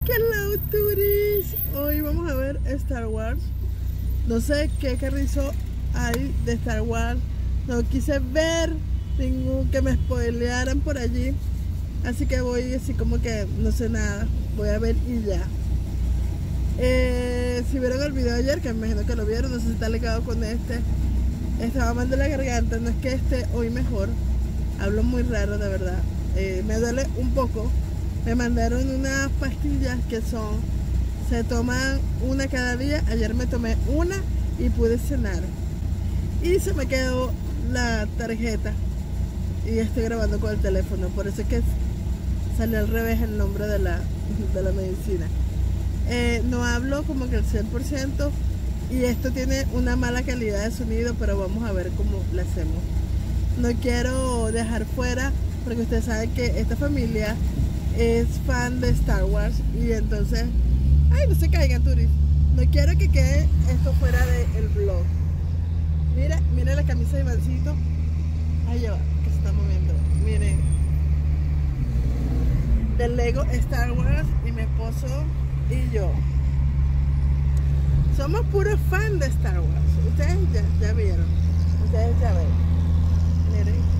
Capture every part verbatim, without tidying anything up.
Hello Turis, hoy vamos a ver Star Wars. No sé qué carrizo hay de Star Wars, no quise ver ningún que me spoilearan por allí, así que voy así como que no sé nada, voy a ver y ya. Eh, si vieron el video ayer, que me imagino que lo vieron, no sé si está ligado con este, estaba mal de la garganta, no es que esté hoy mejor, hablo muy raro de verdad, eh, me duele un poco. Me mandaron unas pastillas que son, se toman una cada día. Ayer me tomé una y pude cenar. Y se me quedó la tarjeta y estoy grabando con el teléfono. Por eso es que sale al revés el nombre de la, de la medicina. Eh, no hablo como que el cien por ciento y esto tiene una mala calidad de sonido, pero vamos a ver cómo lo hacemos. No quiero dejar fuera, porque ustedes saben que esta familia es fan de Star Wars y entonces, ay, no se caigan, Turis, no quiero que quede esto fuera del vlog. Mira, mira la camisa de Ivancito, ahí va, que se está moviendo, miren, del Lego Star Wars, y mi esposo y yo somos puros fan de Star Wars. Ustedes ya, ya vieron, ustedes ya ven, miren.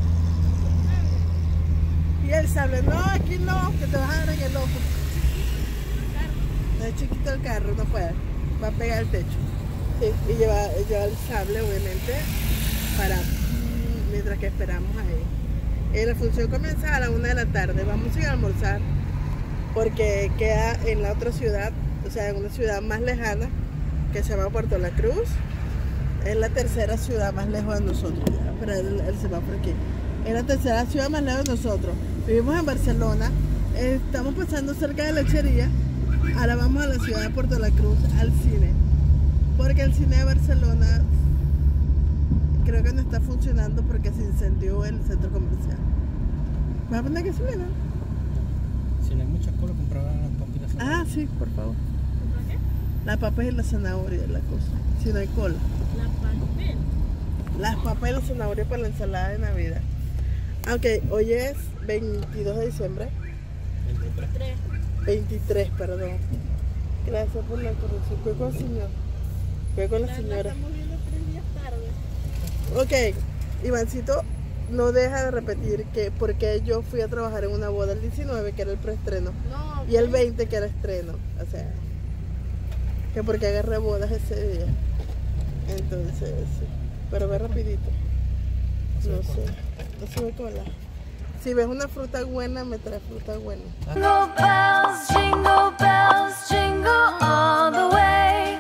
Y el sable, no, aquí no, que te vas a dar en el ojo. No es chiquito el carro, no puede, va a pegar el techo. Sí, y lleva, lleva el sable, obviamente, para mientras que esperamos ahí. Eh, la función comienza a la una de la tarde, vamos a ir a almorzar, porque queda en la otra ciudad, o sea, en una ciudad más lejana, que se llama Puerto La Cruz. Es la tercera ciudad más lejos de nosotros, pero el, el semáforo aquí. Es la tercera ciudad más lejos de nosotros. Vivimos en Barcelona, eh, estamos pasando cerca de Lechería. Ahora vamos a la ciudad de Puerto La Cruz, al cine, porque el cine de Barcelona creo que no está funcionando porque se incendió el centro comercial. ¿Me vas a poner gasolina? Si no hay mucha cola, comprarán las papitas. Ah, sí, por favor. ¿Comprar qué? Las papas y la zanahoria, la cosa. Si no hay cola. ¿La papel? Las papas y la zanahoria para la ensalada de Navidad. Aunque hoy es veintidós de diciembre. veintitrés. veintitrés, perdón. Gracias por la corrección. ¿Qué con el señor? ¿Qué con la, la señora? La estamos viendo tres días tarde. Ok, Ivancito no deja de repetir que porque yo fui a trabajar en una boda el diecinueve, que era el preestreno, no, y el veinte, que era estreno. O sea, que porque agarré bodas ese día. Entonces, sí. Pero ve rapidito. No sé, no se ve cola. Si ves una fruta buena, me trae fruta buena. Jingle bells, jingle bells, jingle all the way.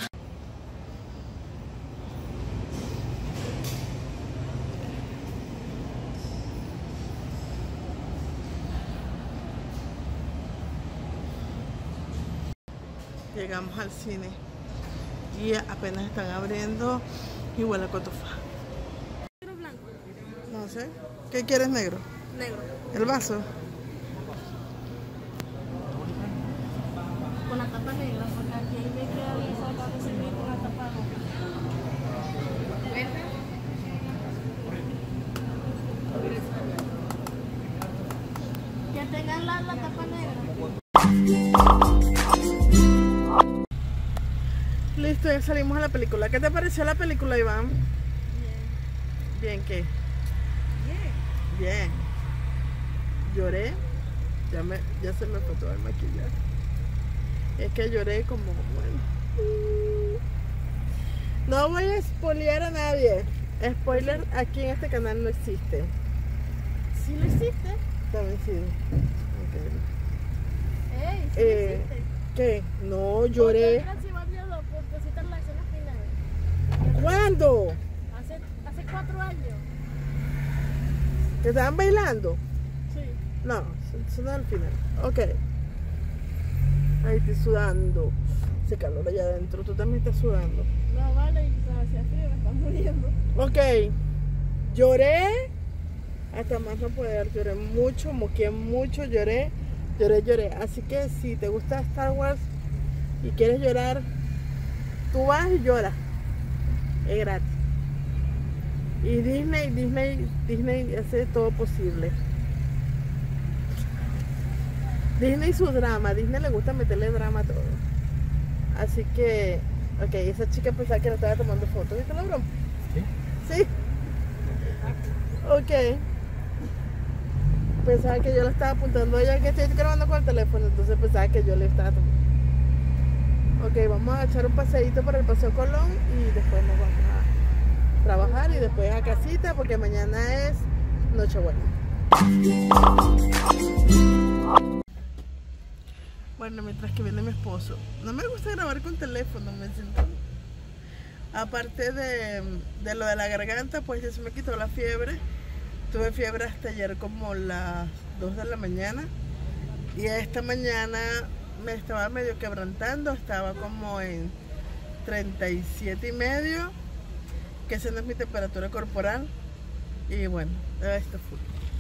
Llegamos al cine y apenas están abriendo y huele a cotufa. ¿Negro blanco? No sé. ¿Qué quieres, negro? Negro. ¿El vaso? Con la tapa negra, porque aquí hay ve que había sacado ese vino con la tapa roja. Que tengan la, la tapa negra. Listo, ya salimos a la película. ¿Qué te pareció la película, Iván? Bien. ¿Bien qué? Bien. Bien. Lloré. Ya, me, ya se me fue todo el maquillaje. Es que lloré como, bueno. No voy a spoilear a nadie. Spoiler aquí en este canal no existe. ¿Sí lo hiciste? Está vencido. Okay. Ey, ¿sí Eh, lo hiciste? ¿Qué? No, lloré. ¿Cuándo? Hace, hace cuatro años. ¿Que estaban bailando? Sí. No, eso no es al final. Ok. Ay, estoy sudando. Hace calor allá adentro. Tú también estás sudando. No, vale, y se hacía frío, me están muriendo. Ok. Lloré hasta más no poder. Lloré mucho, moqué mucho, lloré. Lloré, lloré. Así que si te gusta Star Wars y quieres llorar, tú vas y lloras. Es gratis. Y Disney, Disney, Disney hace todo posible. Disney y su drama. A Disney le gusta meterle drama a todo. Así que, ok, esa chica pensaba que le estaba tomando fotos. ¿Viste la broma? ¿Sí? Sí. Ok. Pensaba que yo le estaba apuntando a ella que estoy grabando con el teléfono, entonces pensaba que yo le estaba tomando. Ok, vamos a echar un paseíto por el Paseo Colón y después nos vamos a trabajar y después a casita porque mañana es Nochebuena. Bueno, mientras que viene mi esposo, no me gusta grabar con teléfono, me siento. Aparte de, de lo de la garganta, pues ya se me quitó la fiebre. Tuve fiebre hasta ayer como las dos de la mañana. Y esta mañana me estaba medio quebrantando, estaba como en treinta y siete y medio, que esa no es mi temperatura corporal. Y bueno, esto fue.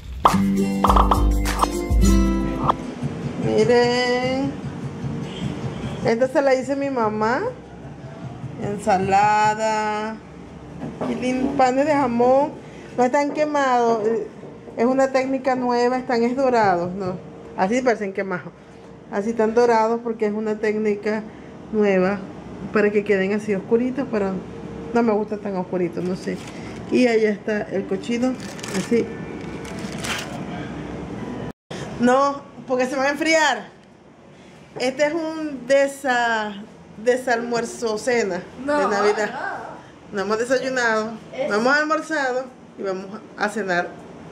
Miren, esta se la hice mi mamá. Ensalada y panes de jamón. No están quemados, es una técnica nueva, están es dorados, ¿no? Así parecen quemados. Así están dorados porque es una técnica nueva para que queden así oscuritos, pero no me gusta tan oscuritos, no sé. Y allá está el cochino, así. No, porque se van a enfriar. Este es un desa, desalmuerzo cena no, de Navidad. No. No hemos desayunado, es... no hemos almorzado y vamos a cenar.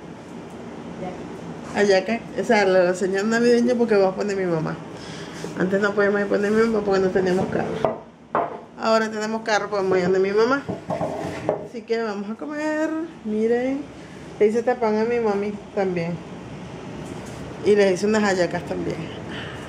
Hallaca, o sea, la señal navideña porque va a poner mi mamá. Antes no podíamos poner mi mamá porque no teníamos carro. Ahora tenemos carro, podemos ir de mi mamá. Así que vamos a comer. Miren, le hice este pan a mi mami también. Y le hice unas hallacas también.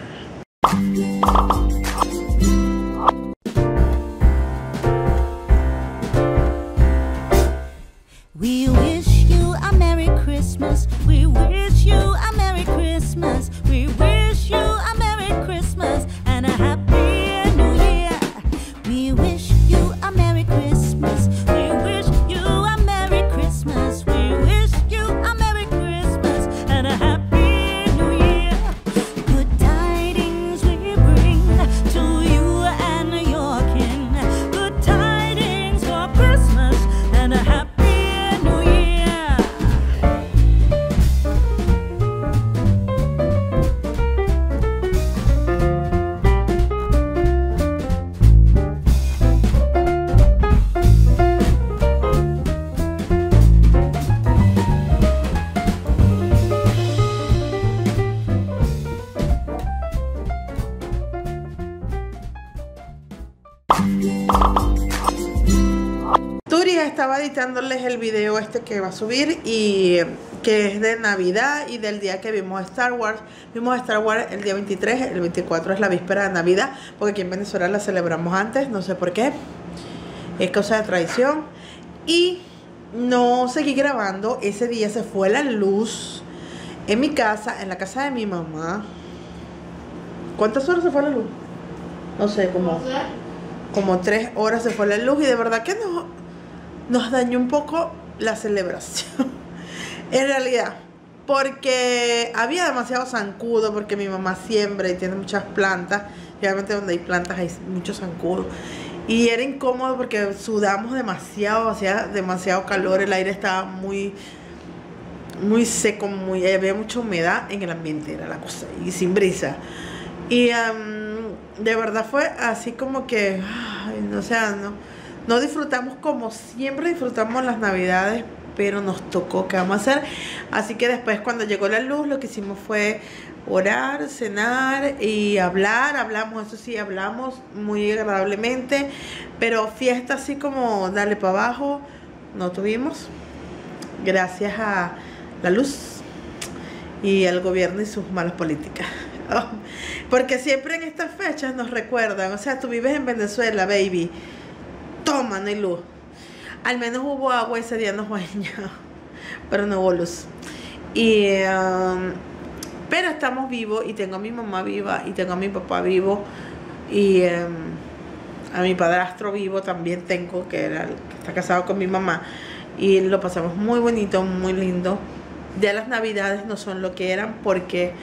We wish you a Merry Christmas. We wish you a Merry Christmas. We wish you a Merry Christmas and a Happy New Year. We wish you a Merry Christmas. We wish you a Merry Christmas. We wish you a Merry Christmas and a Happy New Year. Good tidings we bring to you and your kin. Good tidings for Christmas and a Happy Turi estaba editándoles el video este que va a subir y que es de Navidad y del día que vimos Star Wars. Vimos Star Wars el día veintitrés, el veinticuatro es la víspera de Navidad, porque aquí en Venezuela la celebramos antes, no sé por qué, es cosa de tradición. Y no seguí grabando, ese día se fue la luz en mi casa, en la casa de mi mamá. ¿Cuántas horas se fue la luz? No sé, como, como tres horas se fue la luz y de verdad que nos, nos dañó un poco la celebración. En realidad, porque había demasiado zancudo, porque mi mamá siembra y tiene muchas plantas. Y obviamente donde hay plantas hay mucho zancudo. Y era incómodo porque sudamos demasiado, hacía demasiado calor, el aire estaba muy, muy seco, muy, había mucha humedad en el ambiente, era la cosa, y sin brisa. Y um, de verdad fue así como que, ay, o sea, no, no disfrutamos como siempre disfrutamos las Navidades, pero nos tocó, ¿qué vamos a hacer? Así que después cuando llegó la luz lo que hicimos fue orar, cenar y hablar, hablamos, eso sí, hablamos muy agradablemente, pero fiesta así como darle para abajo no tuvimos, gracias a la luz y al gobierno y sus malas políticas. Oh, porque siempre en estas fechas nos recuerdan, o sea, tú vives en Venezuela, baby, toma, no hay luz. Al menos hubo agua, ese día nos bañamos, pero no hubo luz. Y, um, pero estamos vivos y tengo a mi mamá viva y tengo a mi papá vivo y um, a mi padrastro vivo también tengo, que, era, que está casado con mi mamá. Y lo pasamos muy bonito, muy lindo. Ya las Navidades no son lo que eran porque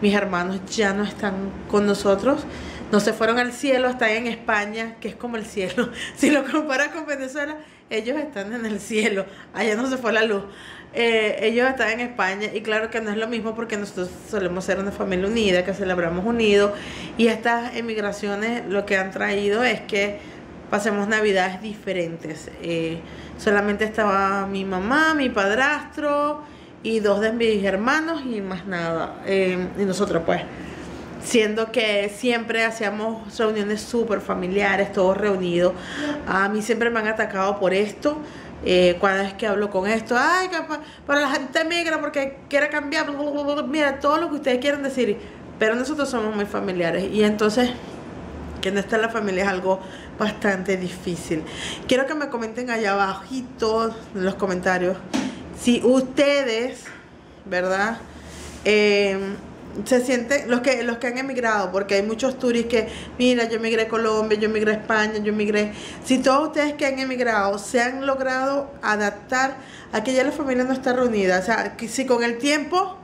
Mis hermanos ya no están con nosotros. No se fueron al cielo, están en España, que es como el cielo. Si lo comparas con Venezuela, ellos están en el cielo. Allá no se fue la luz. Eh, ellos están en España y claro que no es lo mismo porque nosotros solemos ser una familia unida, que celebramos unidos. Y estas emigraciones lo que han traído es que pasemos navidades diferentes. Eh, solamente estaba mi mamá, mi padrastro y dos de mis hermanos y más nada. Eh, y nosotros pues... Siendo que siempre hacíamos reuniones súper familiares, todos reunidos. A mí siempre me han atacado por esto. Eh, cada vez que hablo con esto, ay, que pa, para la gente migra porque quiere cambiar. Mira, todo lo que ustedes quieren decir. Pero nosotros somos muy familiares. Y entonces, que no esté en la familia es algo bastante difícil. Quiero que me comenten allá abajito en los comentarios si ustedes, ¿verdad? Eh... se sienten, los que los que han emigrado, porque hay muchos turistas que, mira, yo emigré a Colombia, yo emigré a España, yo emigré. Si todos ustedes que han emigrado se han logrado adaptar a que ya la familia no está reunida, o sea, que si con el tiempo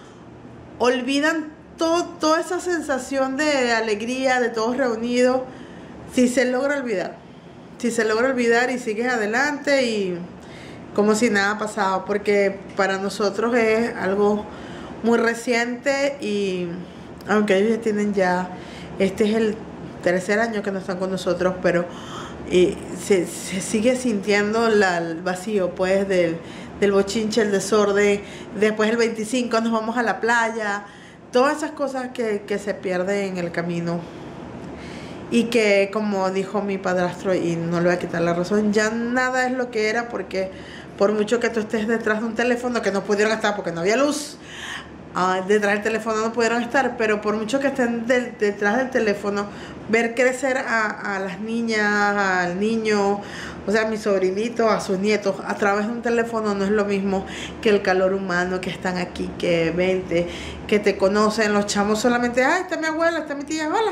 olvidan todo, toda esa sensación de alegría, de todos reunidos, si se logra olvidar, si se logra olvidar y sigues adelante y como si nada ha pasado, porque para nosotros es algo muy reciente y aunque ellos ya tienen ya, este es el tercer año que no están con nosotros, pero y se, se sigue sintiendo la, el vacío pues del, del bochinche, el desorden. Después el veinticinco nos vamos a la playa, todas esas cosas que, que se pierden en el camino y que, como dijo mi padrastro, y no le voy a quitar la razón, ya nada es lo que era, porque por mucho que tú estés detrás de un teléfono, que no pudieron estar porque no había luz, Uh, detrás del teléfono no pudieron estar, pero por mucho que estén de, detrás del teléfono, ver crecer a, a las niñas, al niño, o sea, a mi sobrinito, a sus nietos, a través de un teléfono no es lo mismo que el calor humano, que están aquí, que vente, que te conocen. Los chamos solamente, ah, está mi abuela, está mi tía, hola.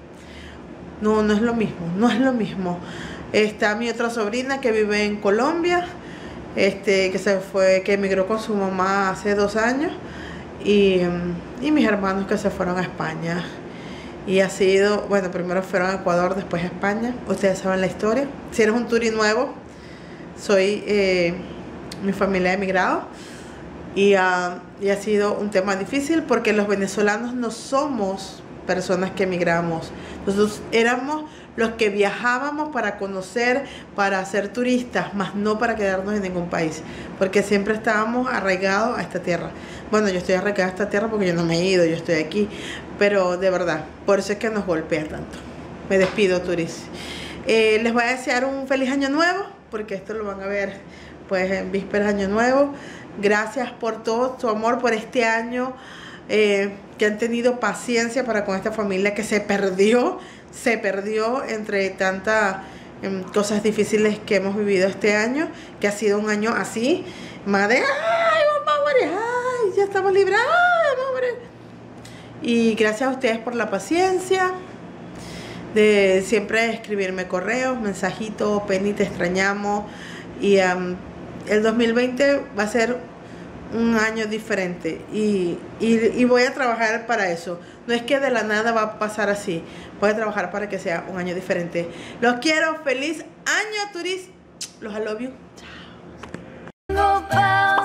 No, no es lo mismo, no es lo mismo. Está mi otra sobrina que vive en Colombia, este, que se fue, que emigró con su mamá hace dos años. Y, y mis hermanos que se fueron a España. Y ha sido, bueno, primero fueron a Ecuador, después a España. Ustedes saben la historia. Si eres un turi nuevo, soy, eh, mi familia ha emigrado. Y, uh, y ha sido un tema difícil porque los venezolanos no somos personas que emigramos. Nosotros éramos los que viajábamos para conocer, para ser turistas, más no para quedarnos en ningún país, porque siempre estábamos arraigados a esta tierra. Bueno, yo estoy arraigada a esta tierra porque yo no me he ido, yo estoy aquí, pero de verdad, por eso es que nos golpea tanto. Me despido, turis. Eh, les voy a desear un feliz año nuevo, porque esto lo van a ver pues en vísperas de año nuevo. Gracias por todo su amor, por este año, eh, que han tenido paciencia para con esta familia que se perdió, se perdió entre tantas eh, cosas difíciles que hemos vivido este año, que ha sido un año así, más de, ay, vamos a morir, ay, ya estamos libres, ay, vamos a morir. Y gracias a ustedes por la paciencia, de siempre escribirme correos, mensajitos, Penny, te extrañamos. Y um, el dos mil veinte va a ser un año diferente y, y, y voy a trabajar para eso. No es que de la nada va a pasar así, voy a trabajar para que sea un año diferente. Los quiero, feliz año, turis. Los I love you. Chao.